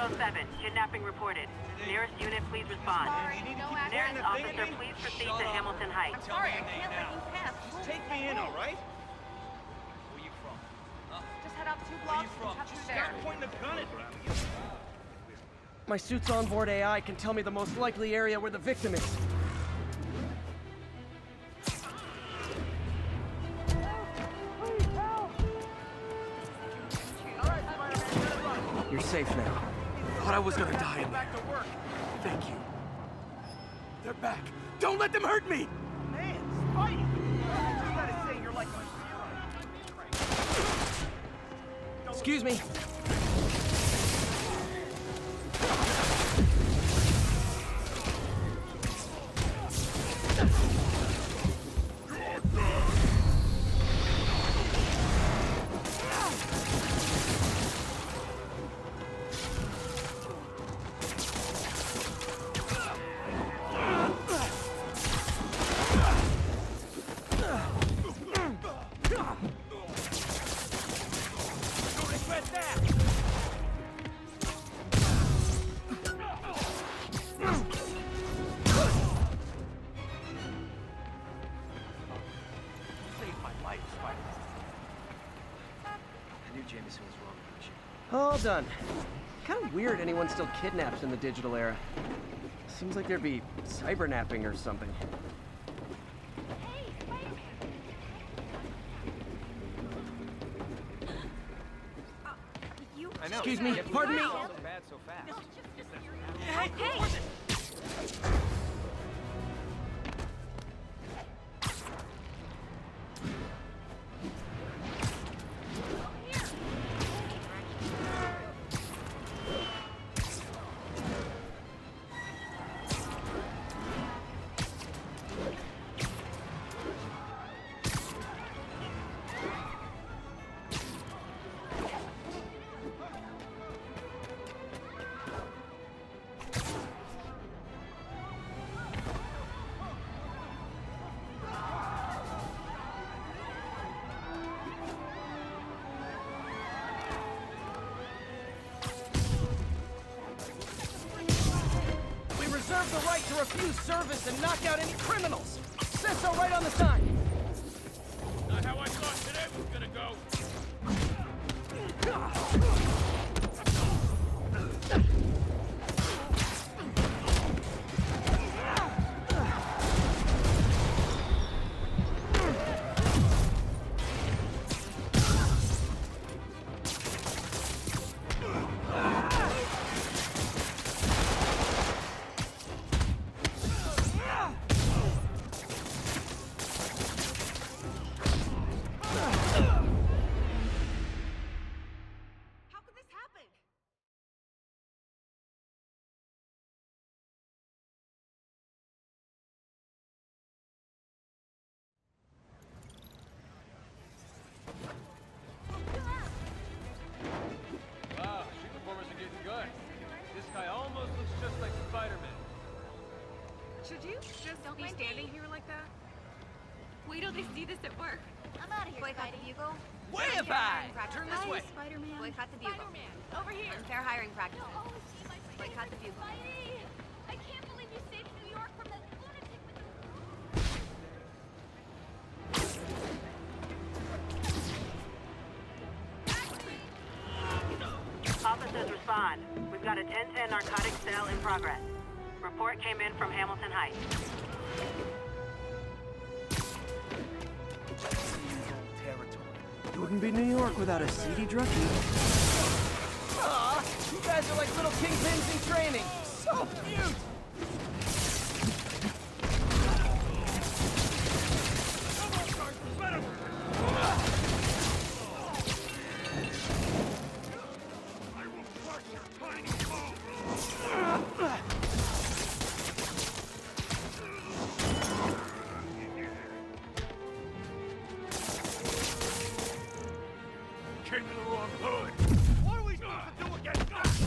7, kidnapping reported. Nearest unit, please respond. Nearest officer, please proceed to Hamilton Heights. I'm sorry, I can't let you pass. Take me in, all right? Where you from? Just head out 2 blocks and cut through there. Start pointing the gun at me. My suit's onboard AI can tell me the most likely area where the victim is. You're safe now. Thought I was gonna die in there. Thank you. They're back. Don't let them hurt me! Man, Spidey! I just gotta say, you're like my hero. Excuse me. All done. Kind of weird anyone still kidnaps in the digital era. Seems like there'd be cybernapping or something. I know. Excuse me, pardon me. Bad so fast. Hey! Reserve the right to refuse service and knock out any criminals. Says so right on the sign. Not how I thought today was gonna go. Should you just be standing here like that? Wait till they see this at work. I'm out of here, Boycott the Bugle. Where have I? Turn this way. Spider-Man. Boycott the Bugle. Over here. Unfair hiring practices. Oh, see my Boycott the Bugle. Spidey! I can't believe you saved New York from that lunatic with the... Officers respond. We've got a 10-10 narcotics sale in progress. Report came in from Hamilton Heights. It wouldn't be New York without a seedy drug deal. Aw, you guys are like little kingpins in training. So cute! Came to the wrong hood. What are we supposed to do against us?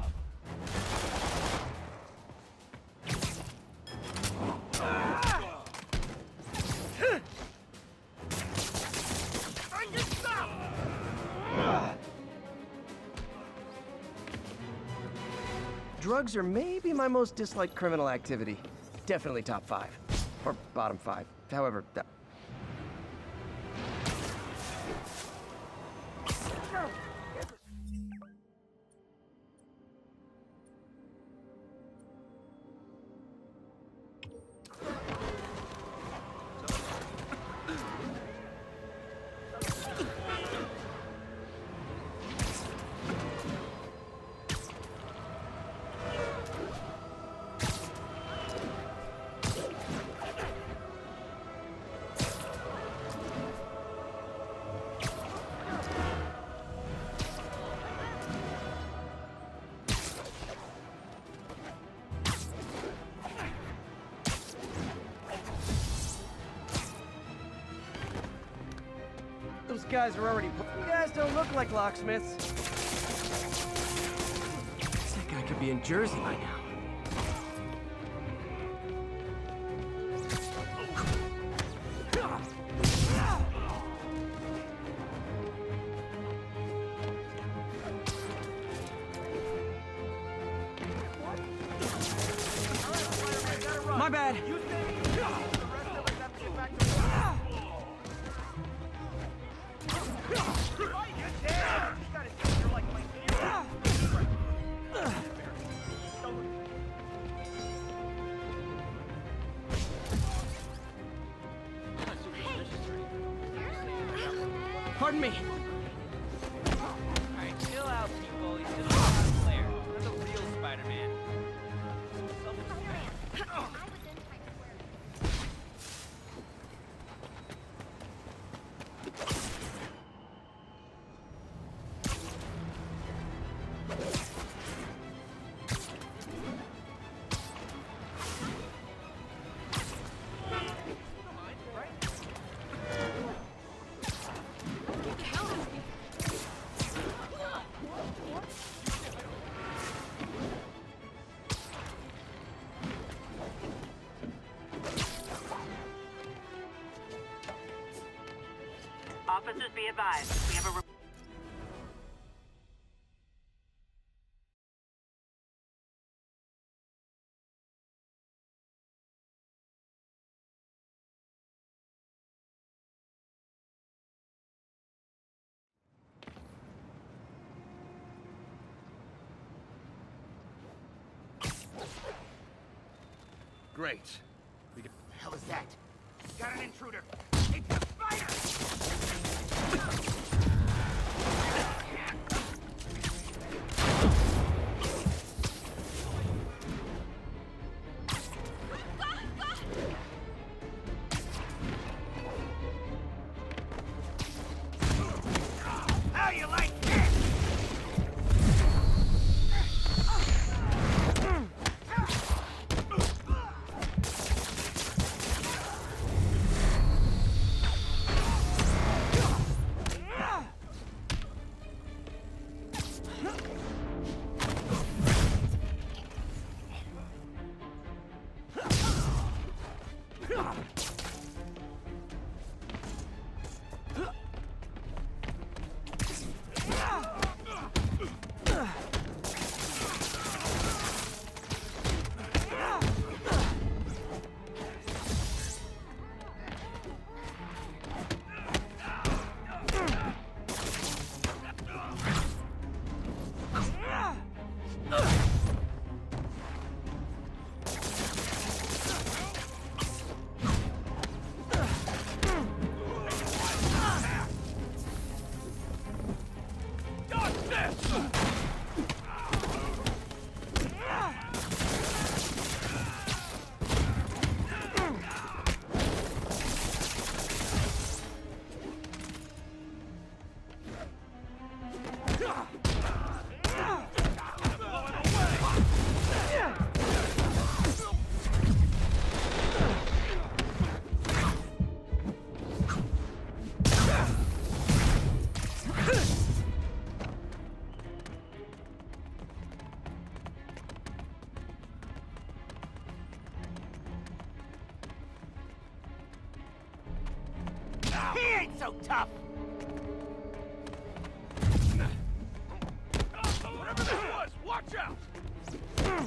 I can stop! drugs are maybe my most disliked criminal activity. Definitely top 5. Or bottom 5. However, that... Those guys are already... You guys don't look like locksmiths. That guy could be in Jersey by now. My bad. Pardon me. Alright, chill out, people. He's just a cosplayer. We're the real Spider-Man. Officers, be advised. We have a... Great. What the hell is that? Got an intruder! It's the spider! How you like this? He ain't so tough! Whatever that was, watch out!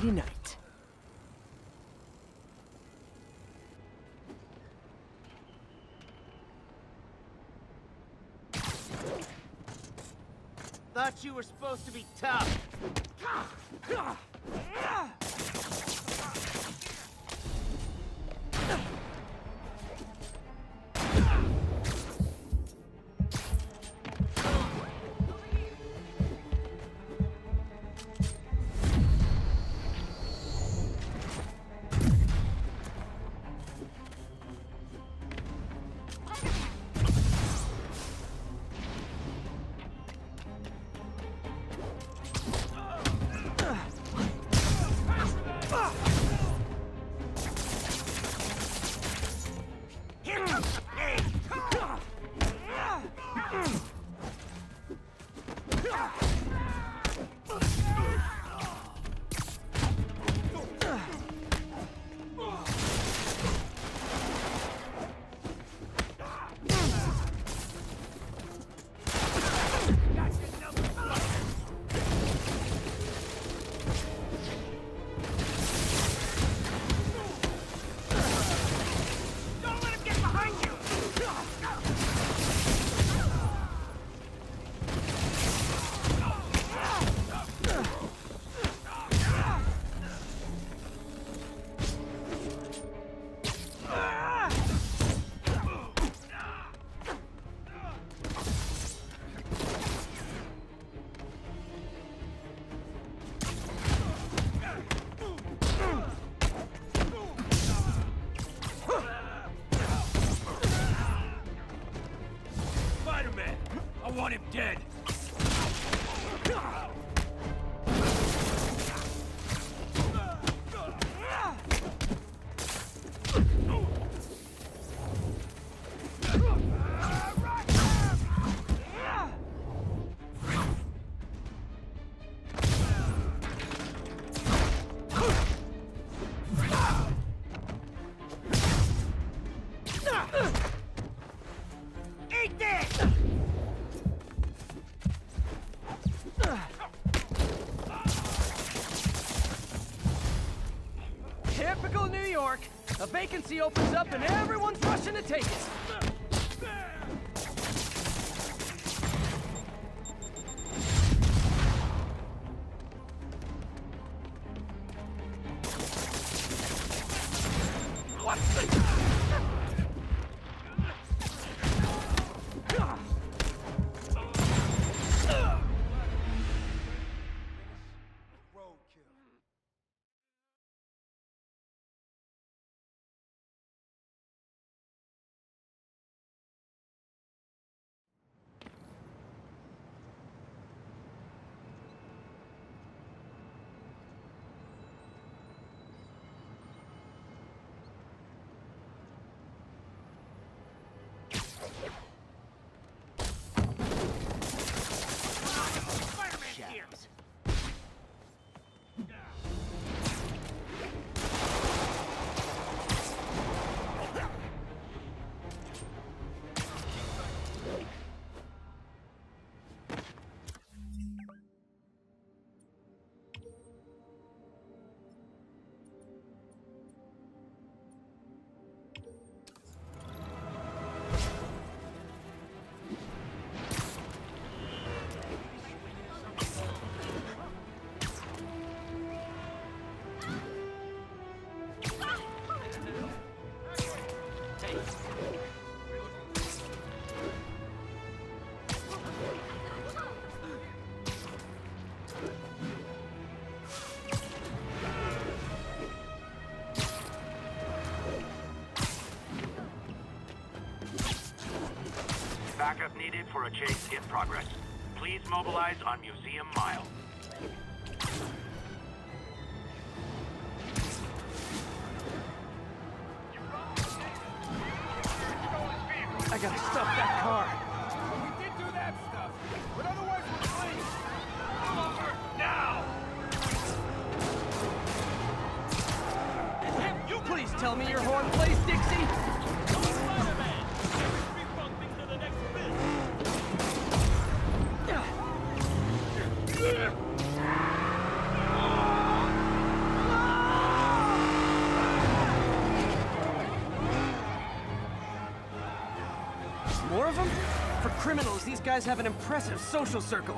nighty night. Thought you were supposed to be tough. I want him dead. Typical New York. A vacancy opens up and everyone's rushing to take it. What the? Backup needed for a chase in progress. Please mobilize on Museum Mile. I gotta stop that car. We did do that stuff, but otherwise we're clean. Pull over now! You please tell me your horn plays, Dixie? Spider-Man! Every bumping to the next bit! More of them? For criminals, these guys have an impressive social circle.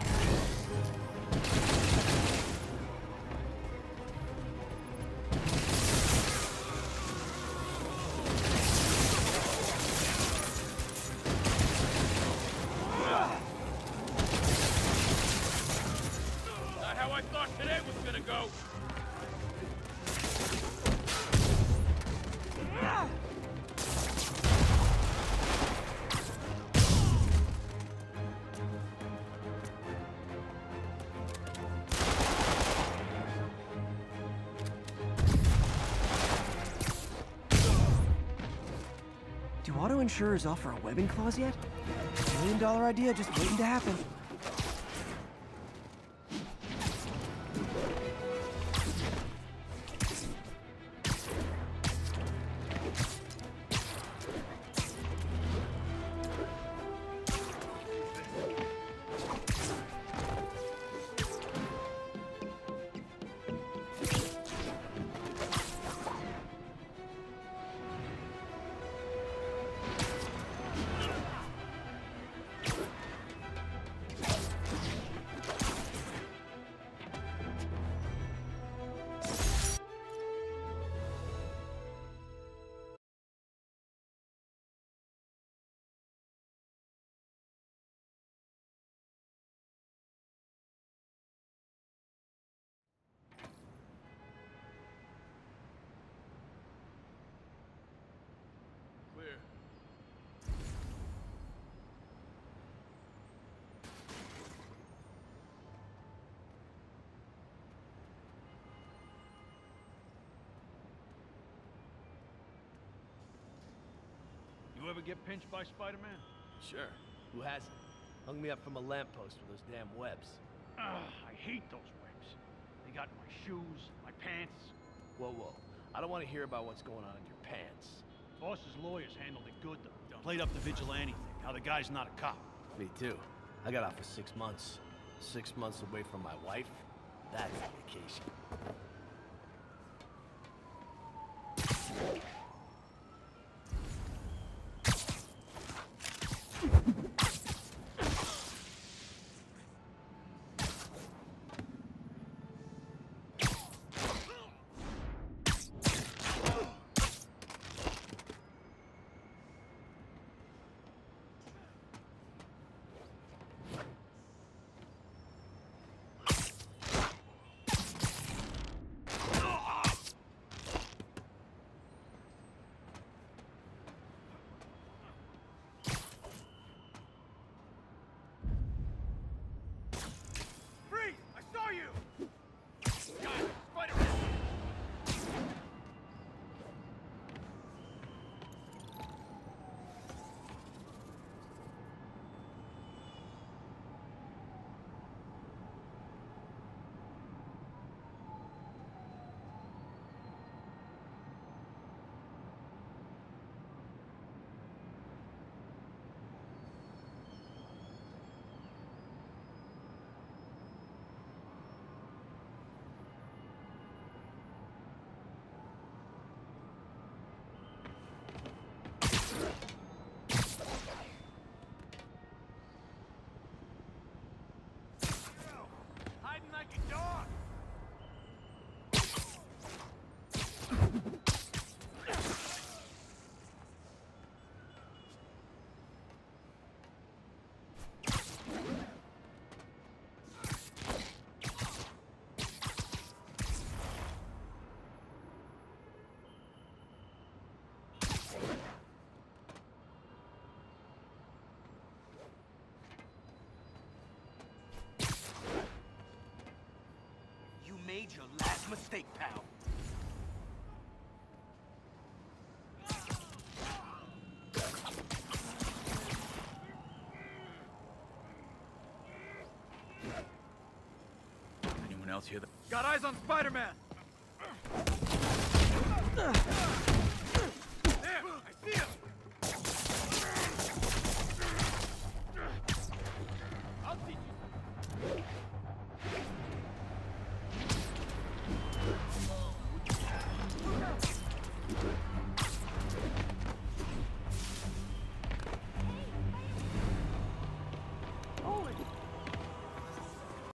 Not how I thought today was gonna go. Do auto insurers offer a webbing clause yet? $1 million idea just waiting to happen. Clear. You ever get pinched by Spider-Man? Sure. Who hasn't? Hung me up from a lamppost with those damn webs. Ugh, I hate those webs. They got in my shoes, my pants. Whoa, whoa. I don't want to hear about what's going on in your pants. Boss's lawyers handled it good, though. Played up the vigilante thing, how the guy's not a cop. Me too. I got out for 6 months. 6 months away from my wife? That's a vacation. Freeze! I saw you! God, Spider-Man! Hiding like a dog! You made your last mistake, pal. Anyone else hear that? Got eyes on Spider-Man!